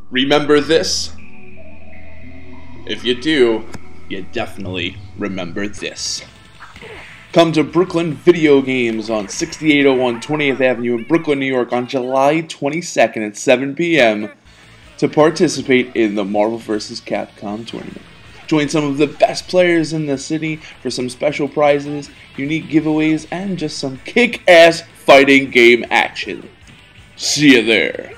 Remember this? If you do, you definitely remember this. Come to Brooklyn Video Games on 6801 20th Avenue in Brooklyn, New York on July 22nd at 7 p.m. to participate in the Marvel vs. Capcom Tournament. Join some of the best players in the city for some special prizes, unique giveaways, and just some kick-ass fighting game action. See you there.